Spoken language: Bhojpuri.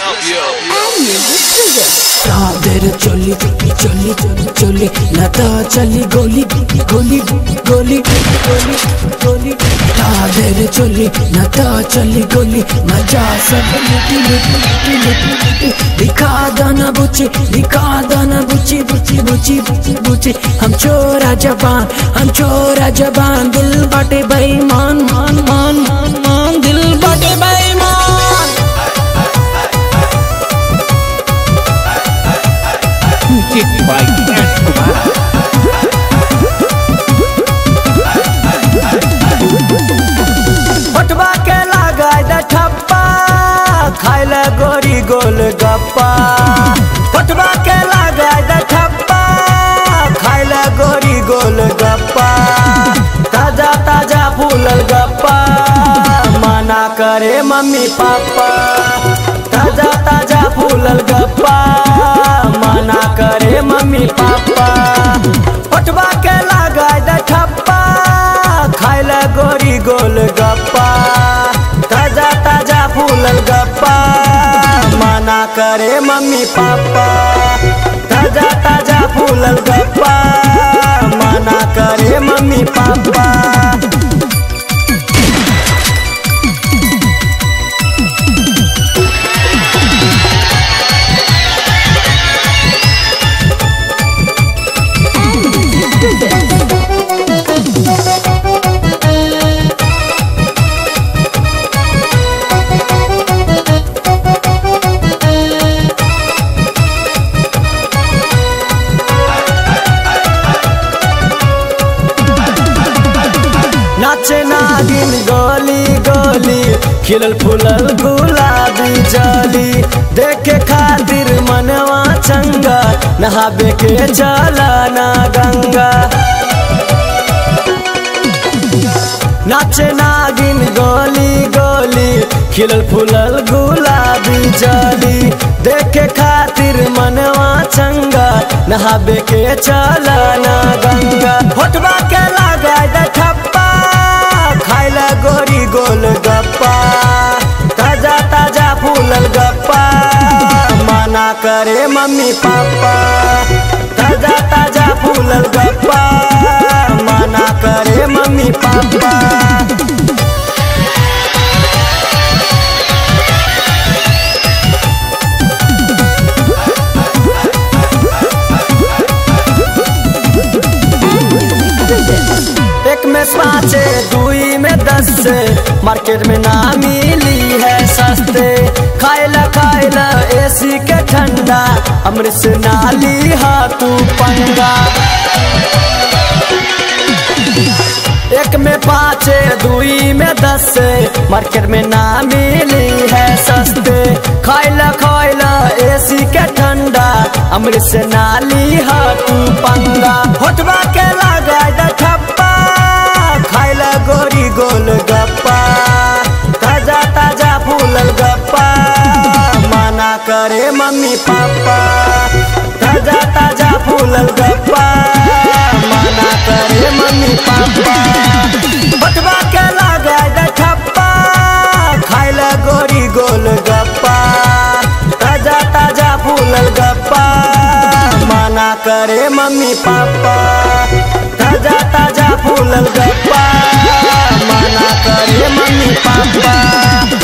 तादेर चली चली चली लता चली गोली गोली गोली गोली गोली तादेर चली लता चली गोली मजा सब लुटी लुटी लुटी लुटी दिखा दाना बुची बुची बुची बुची हम चोरा जबान दिल बाटे बेईमान मान मान मान मान दिल बाटे बेईमान हटवा के लगाय द ठप्पा खाइले गोरी गोल गप्पा हटवा के लगाय द ठप्पा खाइले गोरी गोल गप्पा ताजा ताजा फूलल गप्पा मना करे मम्मी पापा ताजा ताजा फूलल गप्पा मना करे मम्मी पापा हटवा के लगाय द ठप्पा खाइले गोरी गोल गप्पा ताजा ताजा फूलल गप्पा मना करे मम्मी पापा ताजा ताजा फूलल गप्पा मना करे मम्मी पापा नाचे नागिन गोली गोली खिलल फुलल गुलाबी जाली देखे खातिर मनवा चंगा नहाबे के चला ना गंगा नाचे नागिन गोली गोली खिलल फुलल गुलाबी जाली देखे खातिर मनवा चंगा नहाबे के चला ना गंगा होठवा के लगाय द ठप्पा खाइला गोरी गोल गप्पा ताजा ताजा फूलल गप्पा मना करे मम्मी पापा ताजा ताजा फूलल गप्पा मना करे मम्मी पापा एक में 5 दुई में 10 मार्केट में ना मिली है सस्ते खाइला खाइला एसी के ठंडा अमृत से नाली हाथू पंगा एक में 5 दुई में 10 मार्केट में ना मिली है सस्ते खाइला खाइला एसी के ठंडा अमृत से नाली हाथू पंगा होठवा के लगाय द ठप्पा खाइला गोरी गोल गप्पा ताजा ताजा फूलल गप्पा मना करे मम्मी पापा ताजा ताजा फूलल गप्पा मना करे मम्मी पापा बटवा के लगाय द ठप्पा खाइला गोरी गोल गप्पा ताजा ताजा फूलल गप्पा मना करे मम्मी पापा ताजा ताजा फूलल गप्पा मना करे मम्मी पापा।